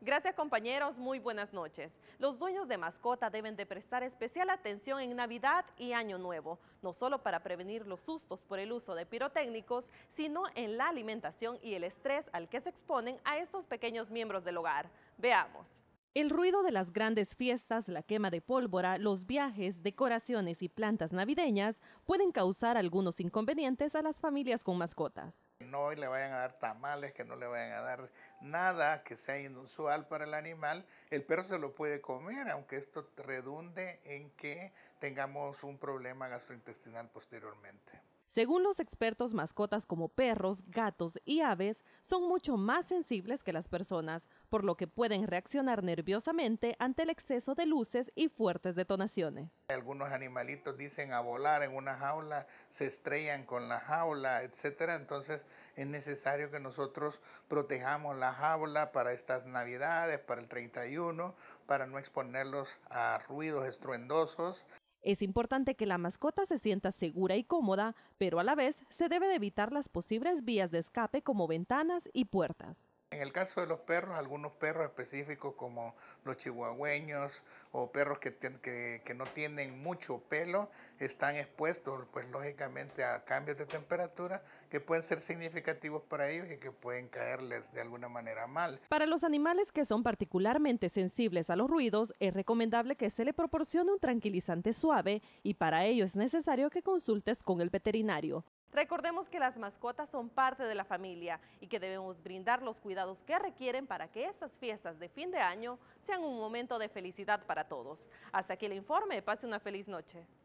Gracias compañeros, muy buenas noches. Los dueños de mascota deben de prestar especial atención en Navidad y Año Nuevo, no solo para prevenir los sustos por el uso de pirotécnicos, sino en la alimentación y el estrés al que se exponen a estos pequeños miembros del hogar. Veamos. El ruido de las grandes fiestas, la quema de pólvora, los viajes, decoraciones y plantas navideñas pueden causar algunos inconvenientes a las familias con mascotas. No le vayan a dar tamales, que no le vayan a dar nada que sea inusual para el animal. El perro se lo puede comer, aunque esto redunde en que tengamos un problema gastrointestinal posteriormente. Según los expertos, mascotas como perros, gatos y aves son mucho más sensibles que las personas, por lo que pueden reaccionar nerviosamente ante el exceso de luces y fuertes detonaciones. Algunos animalitos dicen a volar en una jaula, se estrellan con la jaula, etcétera. Entonces es necesario que nosotros protejamos la jaula para estas navidades, para el 31, para no exponerlos a ruidos estruendosos. Es importante que la mascota se sienta segura y cómoda, pero a la vez se debe de evitar las posibles vías de escape como ventanas y puertas. En el caso de los perros, algunos perros específicos como los chihuahueños o perros que no tienen mucho pelo están expuestos, pues lógicamente, a cambios de temperatura que pueden ser significativos para ellos y que pueden caerles de alguna manera mal. Para los animales que son particularmente sensibles a los ruidos, es recomendable que se le proporcione un tranquilizante suave y para ello es necesario que consultes con el veterinario. Recordemos que las mascotas son parte de la familia y que debemos brindar los cuidados que requieren para que estas fiestas de fin de año sean un momento de felicidad para todos. Hasta aquí el informe, pase una feliz noche.